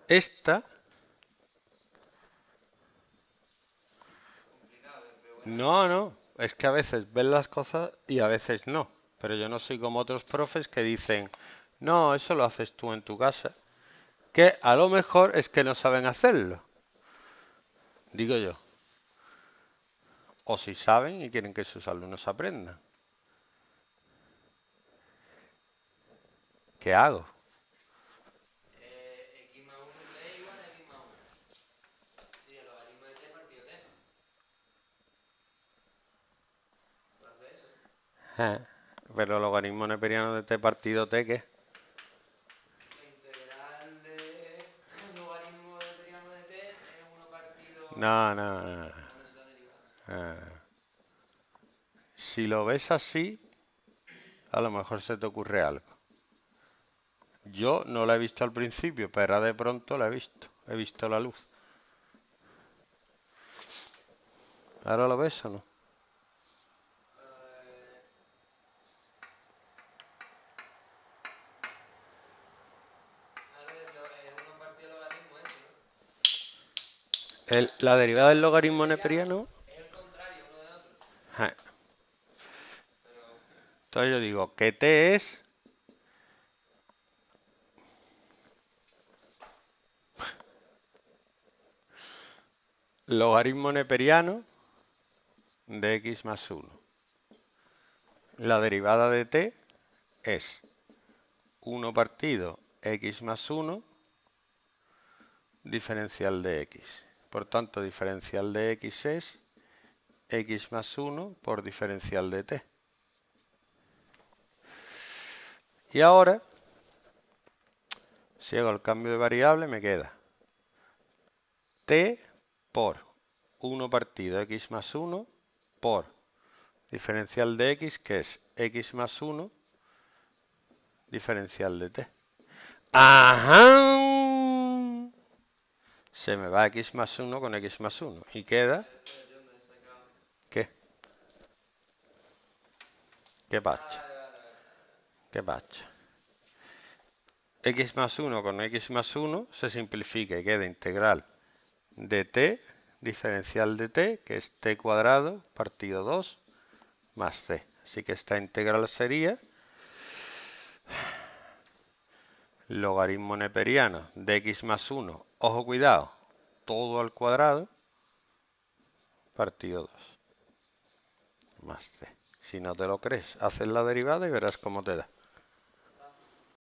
Esta, no, es que a veces ven las cosas y a veces no. Pero yo no soy como otros profes que dicen, no, eso lo haces tú en tu casa. Que a lo mejor es que no saben hacerlo, digo yo. O si saben y quieren que sus alumnos aprendan. ¿Qué hago? X más 1t igual a X más 1. Sí, el logaritmo de t partido t. ¿Puedo hacer eso? Eh, Pero el logaritmo neperiano de t partido t, ¿qué? La integral de logaritmo neperiano de t es 1 partido... No, no, no, Bueno, eso es la derivada. no. Si lo ves así, a lo mejor se te ocurre algo. Yo no la he visto al principio, pero de pronto la he visto. He visto la luz. ¿Ahora lo ves o no? Eh, ahora es 1 partido logaritmo eso, ¿no? O sea, La derivada del el logaritmo neperiano neperiano. es el contrario uno de otro. eh, Pero... Entonces yo digo que t es logaritmo neperiano de x más 1. La derivada de t es 1 partido x más 1 diferencial de x. Por tanto, diferencial de x es x más 1 por diferencial de t. Y ahora, si hago el cambio de variable, me queda t por 1 partido x más 1 por diferencial de x, que es x más 1 diferencial de t. ¡Ajá! Se me va x más 1 con x más 1 y queda... Espérate, ¿dónde he sacado? ¿Qué? ¿Qué Ah, pacha? ¿Qué pacha? X más 1 con x más 1 se simplifica y queda integral de t, diferencial de t, que es t cuadrado partido 2 más c. Así que esta integral sería logaritmo neperiano de x más 1, ojo cuidado, todo al cuadrado, partido 2 más c. Si no te lo crees, haces la derivada y verás cómo te da.